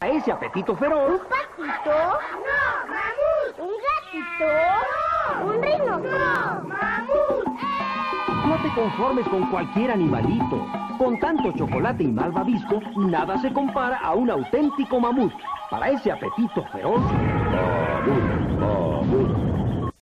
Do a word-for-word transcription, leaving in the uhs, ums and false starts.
A ese apetito feroz. ¿Un patito? ¡No, mamut! ¿Un gatito? ¡No! ¿Un rinoceronte? ¡No, mamut! No te conformes con cualquier animalito. Con tanto chocolate y malvavisco, nada se compara a un auténtico mamut. Para ese apetito feroz. Mamut, mamut.